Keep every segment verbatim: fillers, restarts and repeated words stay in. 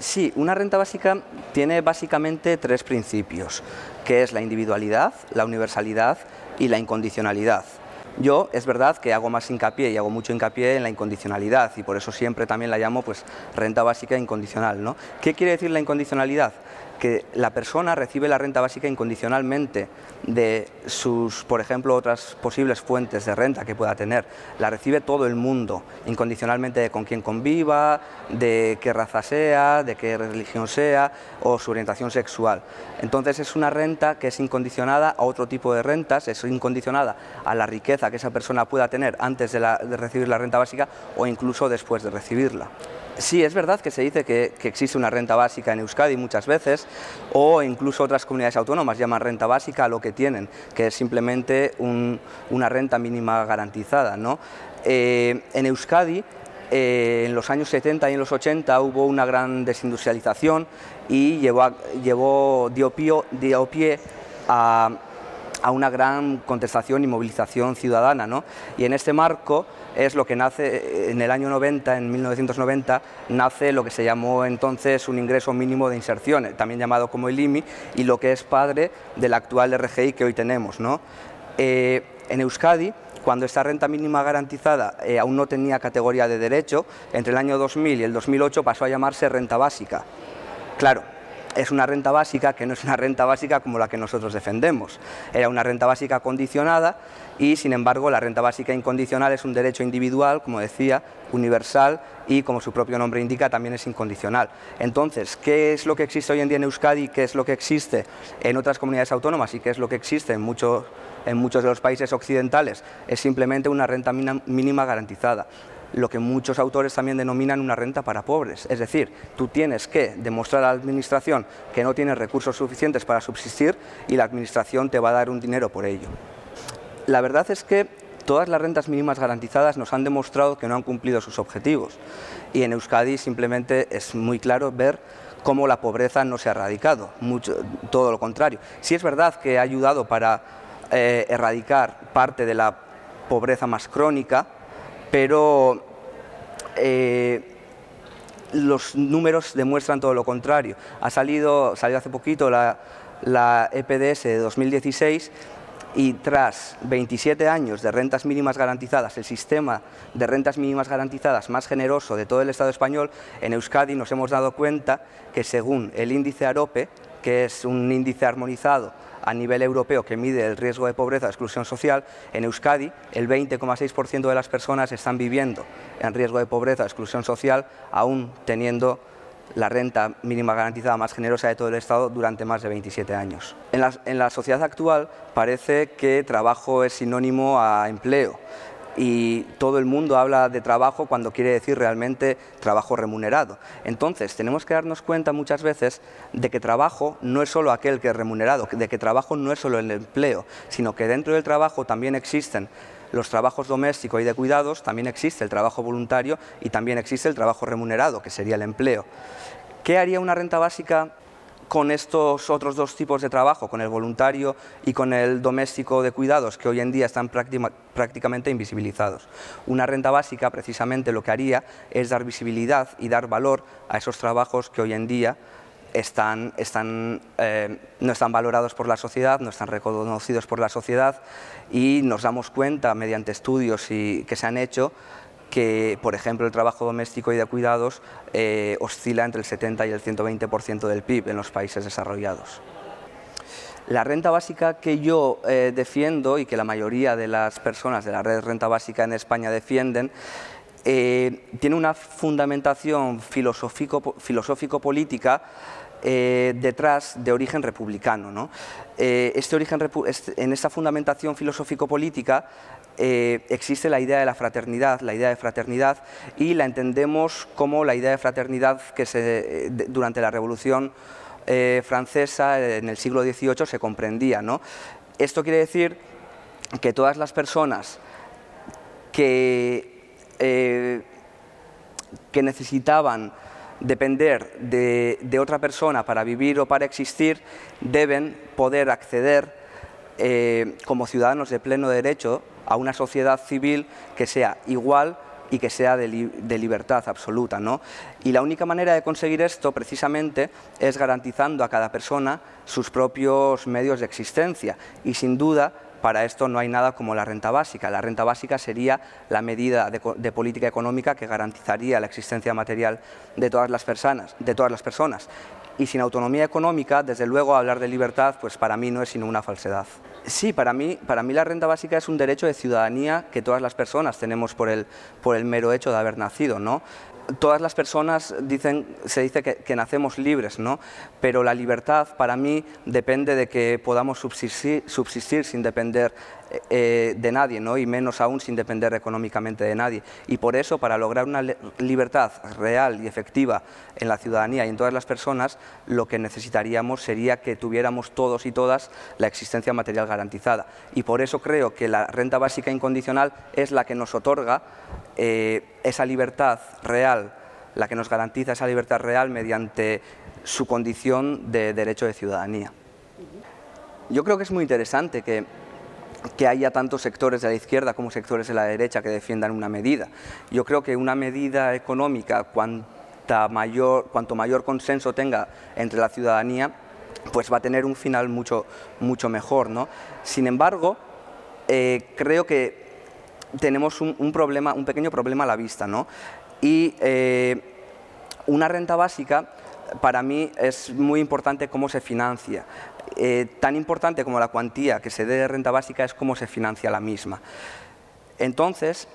Sí, una renta básica tiene básicamente tres principios, que es la individualidad, la universalidad y la incondicionalidad. Yo, es verdad que hago más hincapié y hago mucho hincapié en la incondicionalidad y por eso siempre también la llamo pues renta básica incondicional, ¿no? ¿Qué quiere decir la incondicionalidad? Que la persona recibe la renta básica incondicionalmente de sus, por ejemplo, otras posibles fuentes de renta que pueda tener. La recibe todo el mundo, incondicionalmente de con quién conviva, de qué raza sea, de qué religión sea o su orientación sexual. Entonces es una renta que es incondicionada a otro tipo de rentas, es incondicionada a la riqueza que esa persona pueda tener antes de, la, de recibir la renta básica o incluso después de recibirla. Sí, es verdad que se dice que, que existe una renta básica en Euskadi muchas veces, o incluso otras comunidades autónomas llaman renta básica a lo que tienen, que es simplemente un, una renta mínima garantizada, ¿no? Eh, en Euskadi, eh, en los años setenta y en los ochenta hubo una gran desindustrialización y llevó, a, llevó dio, pío, dio pie a, a una gran contestación y movilización ciudadana, ¿no? Y en este marco es lo que nace en el año noventa, en mil novecientos noventa, nace lo que se llamó entonces un ingreso mínimo de inserción, también llamado como el I M I, y lo que es padre del actual R G I que hoy tenemos, ¿no? Eh, en Euskadi, cuando esta renta mínima garantizada eh, aún no tenía categoría de derecho, entre el año dos mil y el dos mil ocho pasó a llamarse renta básica. Claro, es una renta básica que no es una renta básica como la que nosotros defendemos. Era una renta básica condicionada y, sin embargo, la renta básica incondicional es un derecho individual, como decía, universal y, como su propio nombre indica, también es incondicional. Entonces, ¿qué es lo que existe hoy en día en Euskadi? ¿Qué es lo que existe en otras comunidades autónomas y qué es lo que existe en muchos, en muchos de los países occidentales? Es simplemente una renta mínima garantizada, lo que muchos autores también denominan una renta para pobres. Es decir, tú tienes que demostrar a la administración que no tienes recursos suficientes para subsistir y la administración te va a dar un dinero por ello. La verdad es que todas las rentas mínimas garantizadas nos han demostrado que no han cumplido sus objetivos y en Euskadi simplemente es muy claro ver cómo la pobreza no se ha erradicado, mucho, todo lo contrario. Sí es verdad que ha ayudado para eh, erradicar parte de la pobreza más crónica, pero eh, los números demuestran todo lo contrario. Ha salido, salió hace poquito la, la E P D S de dos mil dieciséis y tras veintisiete años de rentas mínimas garantizadas, el sistema de rentas mínimas garantizadas más generoso de todo el Estado español, en Euskadi nos hemos dado cuenta que según el índice AROPE, que es un índice armonizado a nivel europeo que mide el riesgo de pobreza o exclusión social, en Euskadi el veinte coma seis por ciento de las personas están viviendo en riesgo de pobreza o exclusión social, aún teniendo la renta mínima garantizada más generosa de todo el Estado durante más de veintisiete años. En la, en la sociedad actual parece que trabajo es sinónimo a empleo y todo el mundo habla de trabajo cuando quiere decir realmente trabajo remunerado. Entonces tenemos que darnos cuenta muchas veces de que trabajo no es solo aquel que es remunerado, de que trabajo no es solo el empleo, sino que dentro del trabajo también existen los trabajos domésticos y de cuidados, también existe el trabajo voluntario y también existe el trabajo remunerado, que sería el empleo. ¿Qué haría una renta básica con estos otros dos tipos de trabajo, con el voluntario y con el doméstico de cuidados, que hoy en día están prácticamente invisibilizados? Una renta básica precisamente lo que haría es dar visibilidad y dar valor a esos trabajos que hoy en día están, están, eh, no están valorados por la sociedad, no están reconocidos por la sociedad y nos damos cuenta mediante estudios y, que se han hecho que, por ejemplo, el trabajo doméstico y de cuidados eh, oscila entre el setenta y el ciento veinte por ciento del P I B en los países desarrollados. La renta básica que yo eh, defiendo y que la mayoría de las personas de la red Renta Básica en España defienden eh, tiene una fundamentación filosófico-política Eh, detrás de origen republicano, ¿no? Eh, este origen, este, en esta fundamentación filosófico-política eh, existe la idea de la fraternidad, la idea de fraternidad, y la entendemos como la idea de fraternidad que se, de, durante la Revolución eh, Francesa en el siglo dieciocho se comprendía, ¿no? Esto quiere decir que todas las personas que, eh, que necesitaban depender de, de otra persona para vivir o para existir, deben poder acceder eh, como ciudadanos de pleno derecho a una sociedad civil que sea igual y que sea de, li de libertad absoluta, ¿no? Y la única manera de conseguir esto, precisamente, es garantizando a cada persona sus propios medios de existencia. Y sin duda, para esto no hay nada como la renta básica. La renta básica sería la medida de, de política económica que garantizaría la existencia material de todas las personas, de todas las personas. Y sin autonomía económica, desde luego, hablar de libertad, pues para mí no es sino una falsedad. Sí, para mí, para mí la renta básica es un derecho de ciudadanía que todas las personas tenemos por el, por el mero hecho de haber nacido, ¿no? Todas las personas dicen, se dice que, que nacemos libres, ¿no? Pero la libertad para mí depende de que podamos subsistir, subsistir sin depender eh, de nadie, ¿no? Y menos aún sin depender económicamente de nadie. Y por eso, para lograr una libertad real y efectiva en la ciudadanía y en todas las personas, lo que necesitaríamos sería que tuviéramos todos y todas la existencia material garantizada. Y por eso creo que la renta básica incondicional es la que nos otorga eh, esa libertad real, la que nos garantiza esa libertad real mediante su condición de derecho de ciudadanía. Yo creo que es muy interesante que, que haya tantos sectores de la izquierda como sectores de la derecha que defiendan una medida. Yo creo que una medida económica, cuanta mayor, cuanto mayor consenso tenga entre la ciudadanía, pues va a tener un final mucho, mucho mejor, ¿no? Sin embargo, eh, creo que tenemos un, un, problema, un pequeño problema a la vista, ¿no? Y eh, una renta básica, para mí, es muy importante cómo se financia. Eh, tan importante como la cuantía que se dé de renta básica es cómo se financia la misma. Entonces,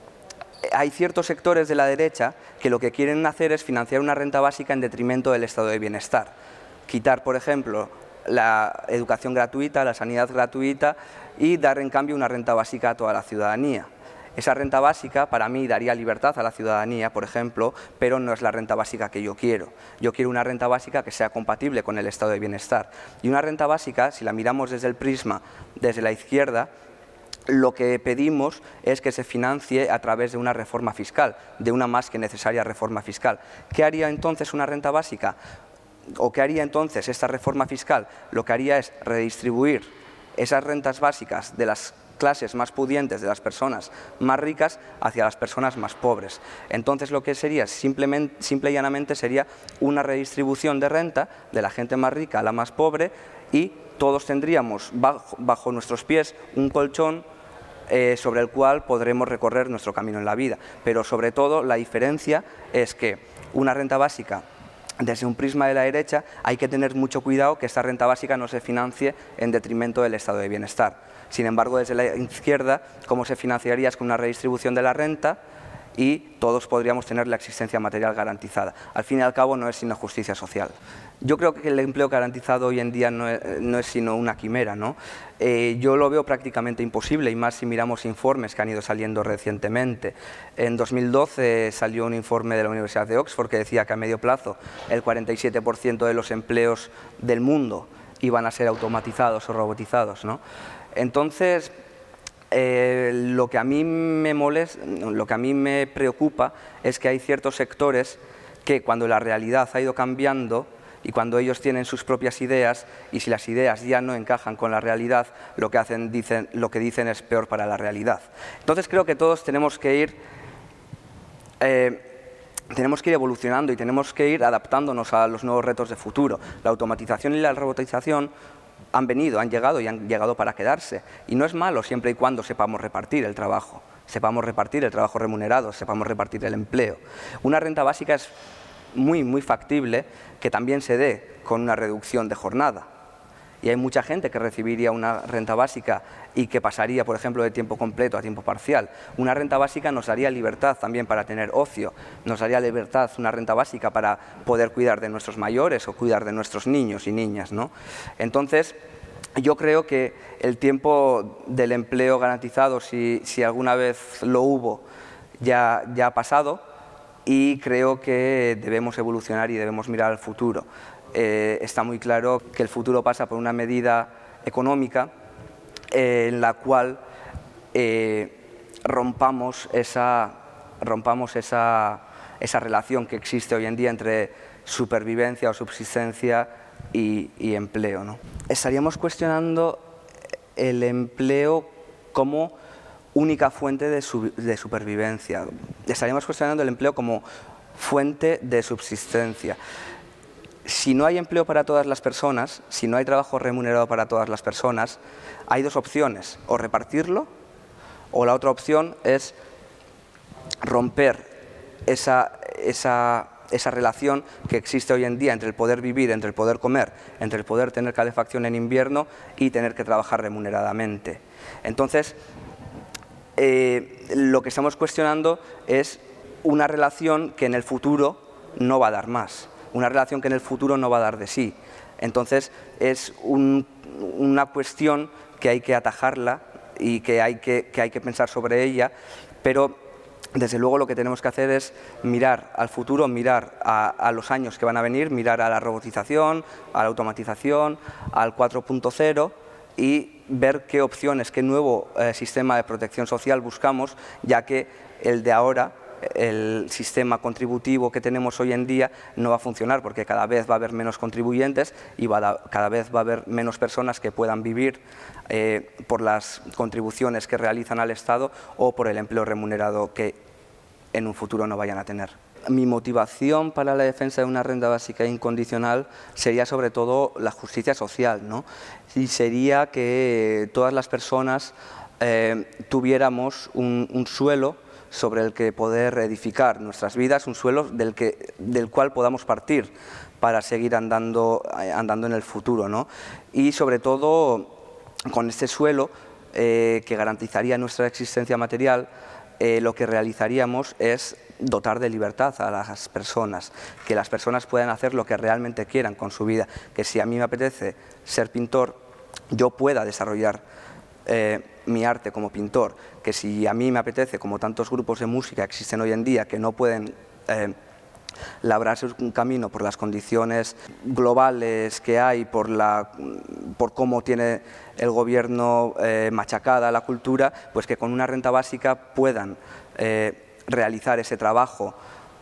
hay ciertos sectores de la derecha que lo que quieren hacer es financiar una renta básica en detrimento del estado de bienestar. Quitar, por ejemplo, la educación gratuita, la sanidad gratuita y dar en cambio una renta básica a toda la ciudadanía. Esa renta básica para mí daría libertad a la ciudadanía, por ejemplo, pero no es la renta básica que yo quiero. Yo quiero una renta básica que sea compatible con el estado de bienestar. Y una renta básica, si la miramos desde el prisma, desde la izquierda, lo que pedimos es que se financie a través de una reforma fiscal, de una más que necesaria reforma fiscal. ¿Qué haría entonces una renta básica? ¿O qué haría entonces esta reforma fiscal? Lo que haría es redistribuir esas rentas básicas de las clases más pudientes, de las personas más ricas, hacia las personas más pobres. Entonces lo que sería, simplemente, simple y llanamente, sería una redistribución de renta de la gente más rica a la más pobre y todos tendríamos bajo, bajo nuestros pies un colchón eh, sobre el cual podremos recorrer nuestro camino en la vida. Pero sobre todo la diferencia es que una renta básica, desde un prisma de la derecha, hay que tener mucho cuidado que esta renta básica no se financie en detrimento del estado de bienestar. Sin embargo, desde la izquierda, ¿cómo se financiaría? Es con una redistribución de la renta y todos podríamos tener la existencia material garantizada. Al fin y al cabo no es sino justicia social. Yo creo que el empleo garantizado hoy en día no es, no es sino una quimera, ¿no? Eh, yo lo veo prácticamente imposible, y más si miramos informes que han ido saliendo recientemente. En dos mil doce salió un informe de la Universidad de Oxford que decía que a medio plazo el cuarenta y siete por ciento de los empleos del mundo iban a ser automatizados o robotizados, ¿no? Entonces, eh, lo que a mí me molesta, lo que a mí me preocupa es que hay ciertos sectores que, cuando la realidad ha ido cambiando y cuando ellos tienen sus propias ideas, y si las ideas ya no encajan con la realidad, lo que hacen, dicen, lo que dicen es peor para la realidad. Entonces creo que todos tenemos que ir eh, tenemos que ir evolucionando y tenemos que ir adaptándonos a los nuevos retos de futuro. La automatización y la robotización han venido, han llegado y han llegado para quedarse. Y no es malo siempre y cuando sepamos repartir el trabajo, sepamos repartir el trabajo remunerado, sepamos repartir el empleo. Una renta básica es muy, muy factible que también se dé con una reducción de jornada. Y hay mucha gente que recibiría una renta básica y que pasaría, por ejemplo, de tiempo completo a tiempo parcial. Una renta básica nos daría libertad también para tener ocio, nos daría libertad una renta básica para poder cuidar de nuestros mayores o cuidar de nuestros niños y niñas, ¿no? Entonces, yo creo que el tiempo del empleo garantizado, si, si alguna vez lo hubo, ya, ya ha pasado, y creo que debemos evolucionar y debemos mirar al futuro. Eh, está muy claro que el futuro pasa por una medida económica eh, en la cual eh, rompamos, esa, rompamos esa, esa relación que existe hoy en día entre supervivencia o subsistencia y, y empleo, ¿no? Estaríamos cuestionando el empleo como única fuente de, su, de supervivencia. Estaríamos cuestionando el empleo como fuente de subsistencia. Si no hay empleo para todas las personas, si no hay trabajo remunerado para todas las personas, hay dos opciones, o repartirlo, o la otra opción es romper esa, esa, esa relación que existe hoy en día entre el poder vivir, entre el poder comer, entre el poder tener calefacción en invierno y tener que trabajar remuneradamente. Entonces, eh, lo que estamos cuestionando es una relación que en el futuro no va a dar más, una relación que en el futuro no va a dar de sí. Entonces, es un, una cuestión que hay que atajarla y que hay que, que hay que pensar sobre ella, pero desde luego lo que tenemos que hacer es mirar al futuro, mirar a, a los años que van a venir, mirar a la robotización, a la automatización, al cuatro punto cero y ver qué opciones, qué nuevo eh, sistema de protección social buscamos, ya que el de ahora, el sistema contributivo que tenemos hoy en día no va a funcionar porque cada vez va a haber menos contribuyentes y va a, cada vez va a haber menos personas que puedan vivir eh, por las contribuciones que realizan al Estado o por el empleo remunerado que en un futuro no vayan a tener. Mi motivación para la defensa de una renta básica incondicional sería sobre todo la justicia social, ¿no? Y sería que todas las personas eh, tuviéramos un, un suelo sobre el que poder edificar nuestras vidas, un suelo del, que, del cual podamos partir para seguir andando, andando en el futuro, ¿no? Y sobre todo con este suelo eh, que garantizaría nuestra existencia material, eh, lo que realizaríamos es dotar de libertad a las personas, que las personas puedan hacer lo que realmente quieran con su vida, que si a mí me apetece ser pintor, yo pueda desarrollar eh, mi arte como pintor, que si a mí me apetece, como tantos grupos de música existen hoy en día que no pueden eh, labrarse un camino por las condiciones globales que hay, por, la, por cómo tiene el gobierno eh, machacada la cultura, pues que con una renta básica puedan eh, realizar ese trabajo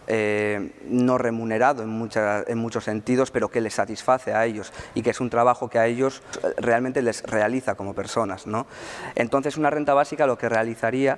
eh, no remunerado en, mucha, en muchos sentidos, pero que les satisface a ellos y que es un trabajo que a ellos realmente les realiza como personas, ¿no? Entonces una renta básica lo que realizaría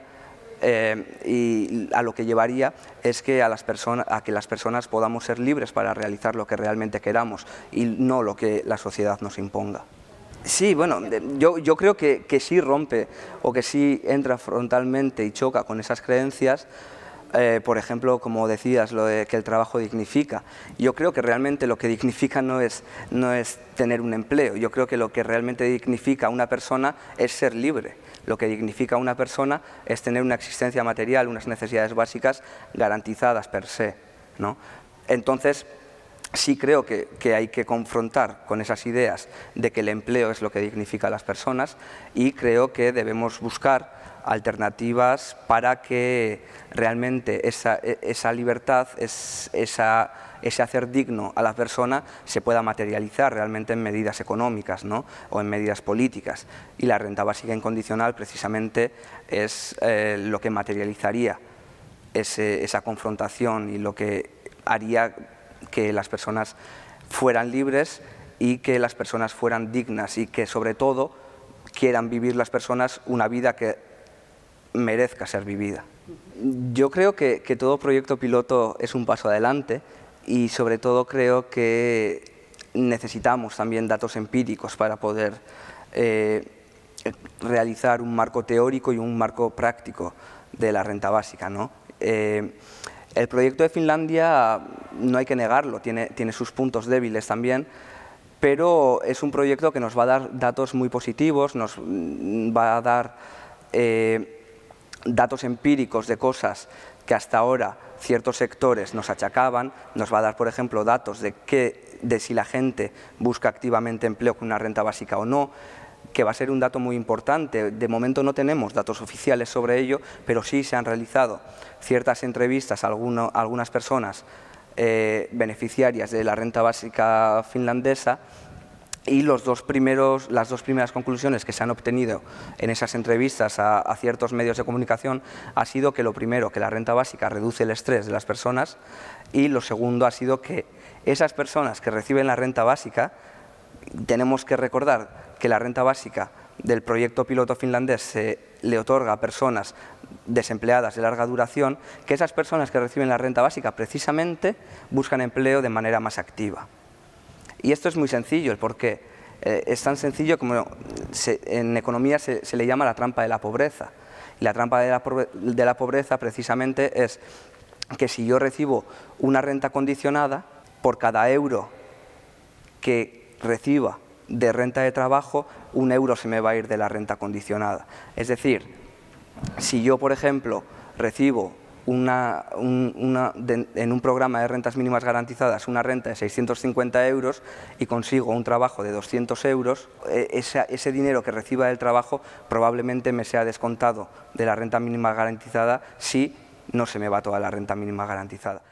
eh, y a lo que llevaría es que a, las personas, a que las personas podamos ser libres para realizar lo que realmente queramos y no lo que la sociedad nos imponga. Sí, bueno, yo, yo creo que, que sí rompe o que sí entra frontalmente y choca con esas creencias, eh, por ejemplo, como decías, lo de que el trabajo dignifica. Yo creo que realmente lo que dignifica no es, no es tener un empleo, yo creo que lo que realmente dignifica a una persona es ser libre. Lo que dignifica a una persona es tener una existencia material, unas necesidades básicas garantizadas per se, ¿no? Entonces, sí creo que, que hay que confrontar con esas ideas de que el empleo es lo que dignifica a las personas y creo que debemos buscar alternativas para que realmente esa, esa libertad, es, esa, ese hacer digno a la persona se pueda materializar realmente en medidas económicas, ¿no? O en medidas políticas. Y la renta básica incondicional precisamente es eh, lo que materializaría ese, esa confrontación y lo que haría que las personas fueran libres y que las personas fueran dignas y que sobre todo quieran vivir las personas una vida que merezca ser vivida. Yo creo que, que todo proyecto piloto es un paso adelante y sobre todo creo que necesitamos también datos empíricos para poder eh, realizar un marco teórico y un marco práctico de la renta básica, ¿no? Eh, el proyecto de Finlandia, no hay que negarlo, tiene, tiene sus puntos débiles también, pero es un proyecto que nos va a dar datos muy positivos, nos va a dar eh, datos empíricos de cosas que hasta ahora ciertos sectores nos achacaban, nos va a dar, por ejemplo, datos de, que, de si la gente busca activamente empleo con una renta básica o no, que va a ser un dato muy importante. De momento no tenemos datos oficiales sobre ello, pero sí se han realizado ciertas entrevistas a, alguno, a algunas personas eh, beneficiarias de la renta básica finlandesa y los dos primeros, las dos primeras conclusiones que se han obtenido en esas entrevistas a, a ciertos medios de comunicación ha sido que lo primero, que la renta básica reduce el estrés de las personas y lo segundo ha sido que esas personas que reciben la renta básica, tenemos que recordar que la renta básica del proyecto piloto finlandés se le otorga a personas desempleadas de larga duración, que esas personas que reciben la renta básica precisamente buscan empleo de manera más activa. Y esto es muy sencillo, el porqué. Eh, es tan sencillo como se, en economía se, se le llama la trampa de la pobreza. Y la trampa de la, de la pobreza precisamente es que si yo recibo una renta condicionada, por cada euro que reciba de renta de trabajo, un euro se me va a ir de la renta condicionada. Es decir, si yo, por ejemplo, recibo una, un, una, de, en un programa de rentas mínimas garantizadas una renta de seiscientos cincuenta euros y consigo un trabajo de doscientos euros, ese, ese dinero que reciba del trabajo probablemente me sea descontado de la renta mínima garantizada si no se me va toda la renta mínima garantizada.